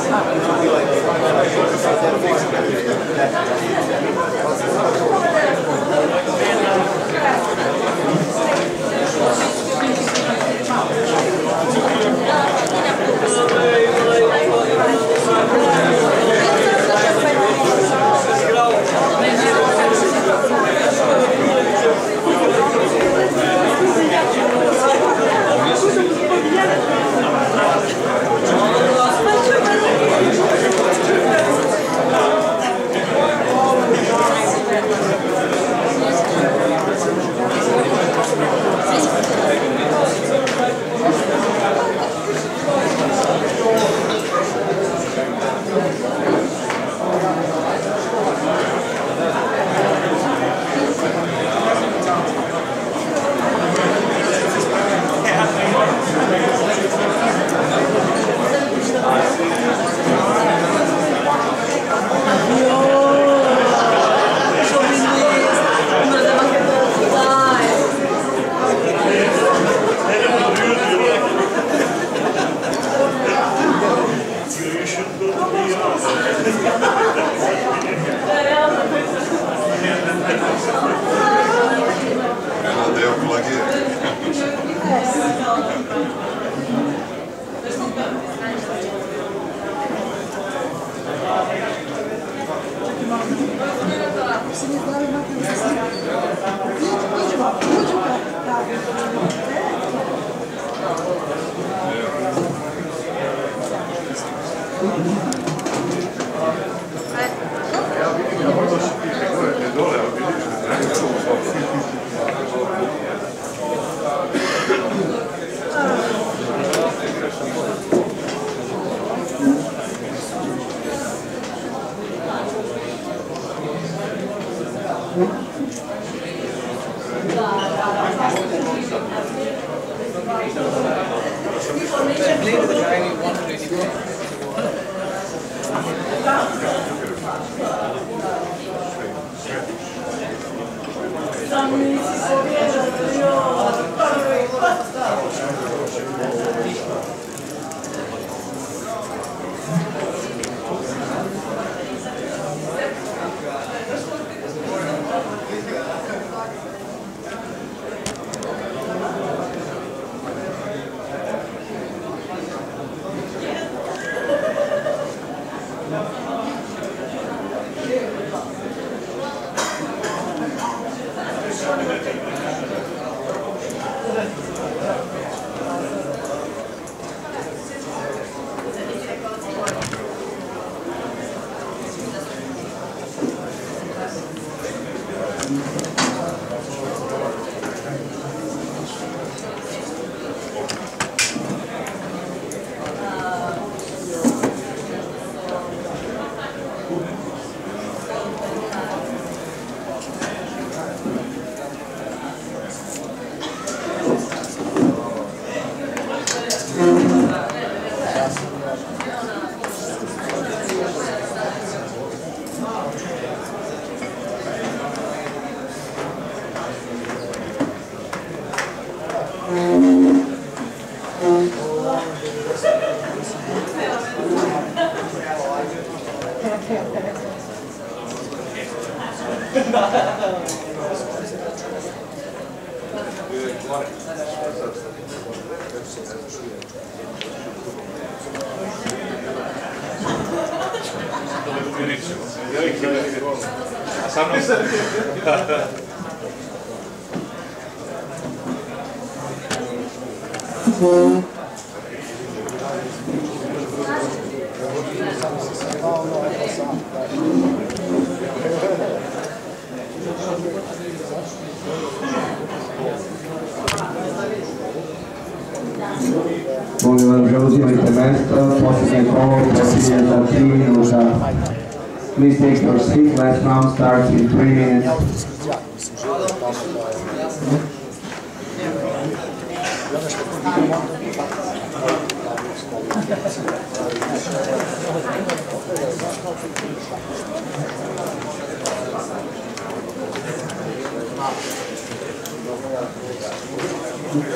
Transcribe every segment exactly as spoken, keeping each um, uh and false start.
Please take your seat. Last round starts in three minutes.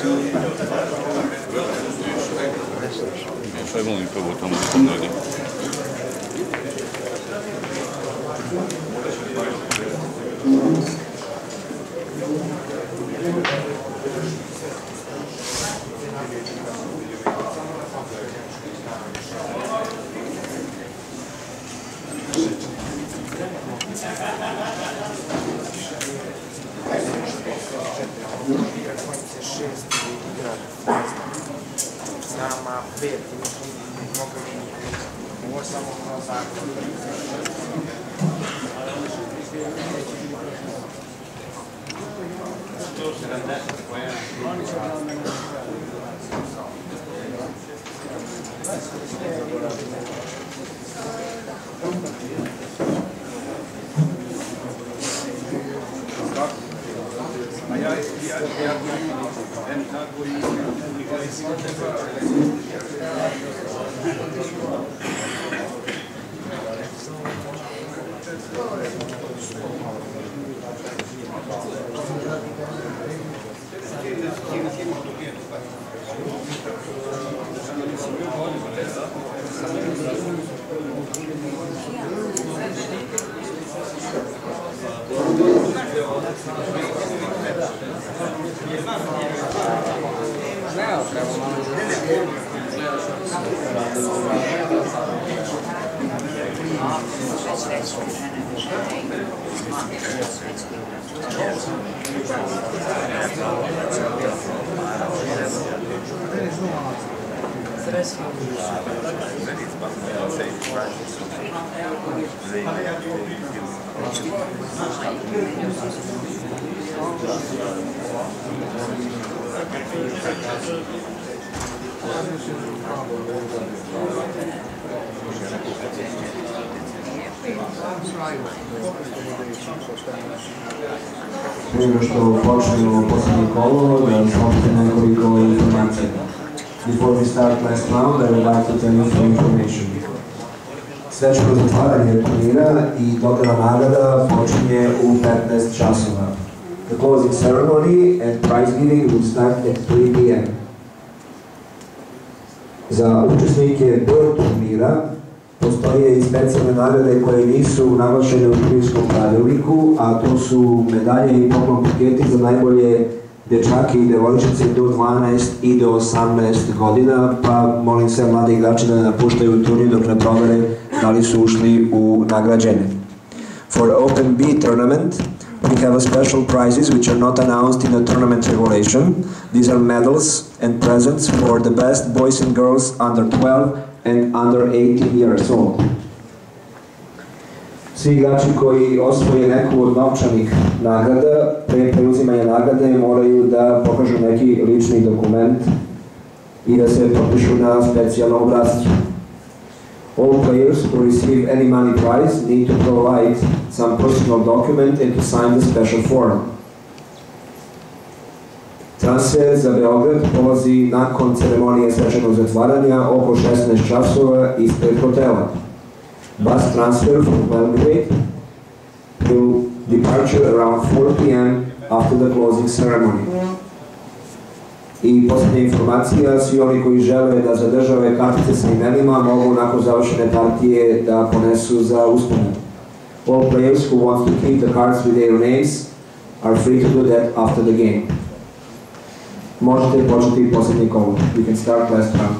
Mieszaj mu i powód tam wykonali. Prije što počnemo posljednje kolo, da saopštim nekoliko informacija. Before we start last round, I would like to tell you some information. Svečano zatvaranje turnira i dodjela nagrada počinje u petnaest časova. The closing ceremony and prize giving will start at three p m Za učesnike B turnira postoje i specijalne nagrade koje nisu naglašene u turnirskom pravilniku, a to su medalje i poklon paketi za najbolje dečake i devojčice do dvanaest i do osamnaest godina, pa molim sve mlade igrače da ne napuštaju turnir dok ne provere da li su ušli u nagrađene. For Open B tournament, we have a special prizes which are not announced in the tournament regulation. These are medals and presents for the best boys and girls under twelve and under eighteen years old. Svi igrači koji osvoje neku od novčanih nagrada, pre preuzimanja nagrade moraju da pokažu neki lični dokument i da se potpišu na specijalnom obrascu. All players who receive any money prize need to provide some personal document and to sign the special form. Transfer za Beograd polazi nakon ceremonije svečanog zatvaranja oko šesnaest časova ispred hotela. Bus transfer from Belgrade will departure around four p m after the closing ceremony. I posljednja informacija, svi oni koji žele da zadržave kartice sa imenima mogu nakon završene partije da ponesu za uspomenu. All players who want to keep the cards with their names are free to do that after the game. Možete početi posljednji kolo. You can start last round.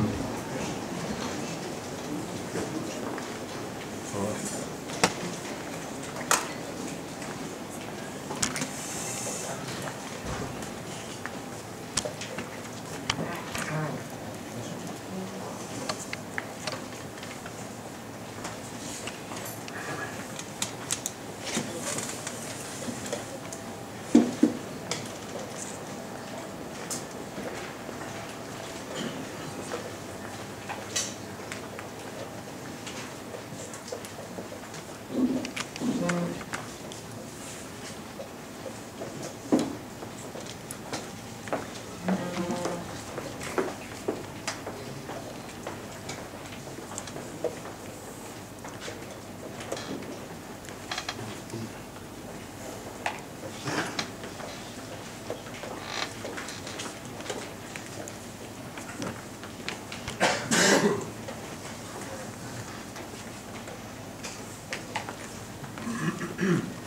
Mm-hmm.